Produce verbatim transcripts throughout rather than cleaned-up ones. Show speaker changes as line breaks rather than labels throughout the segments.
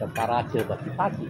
parade pagi-pagi.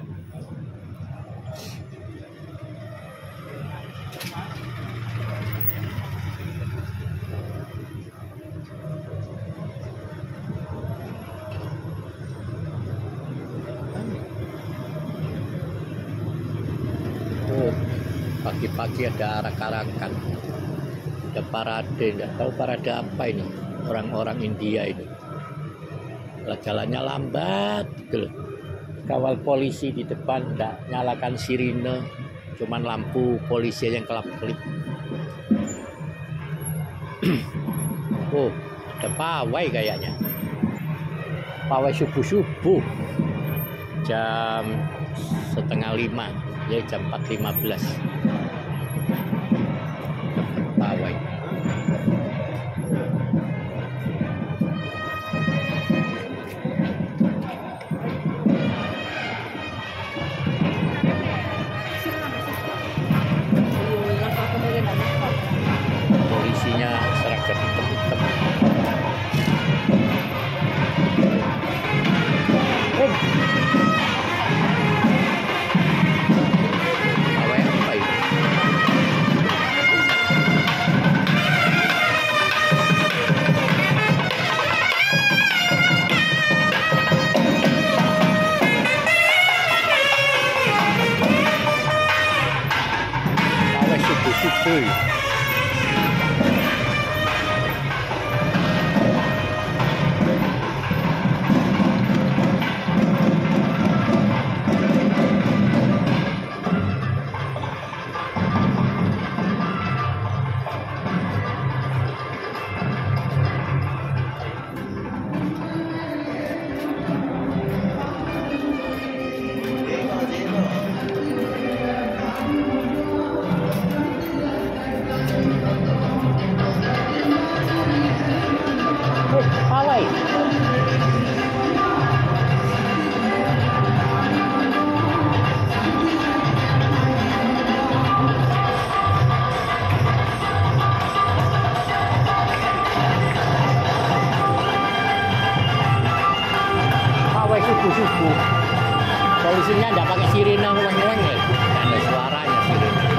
Oh, pagi-pagi ada arak-arakan, ada parade, nggak tahu parade apa ini. Orang-orang India ini jalannya lambat gitu loh. Kawal polisi di depan nggak nyalakan sirine, cuman lampu polisi yang kelap-kelip. Oh, ada pawai kayaknya, pawai subuh-subuh jam setengah lima, ya jam empat lima belas pawai. Polisinya seragam hitam-hitam. Oh. Pawai apa itu? Pawai subuh-subuh. Pawai. Pawai subuh-subuh. Polisinya nggak pakai sirine, ulang-ulang ya. Nggak ada suaranya sirine.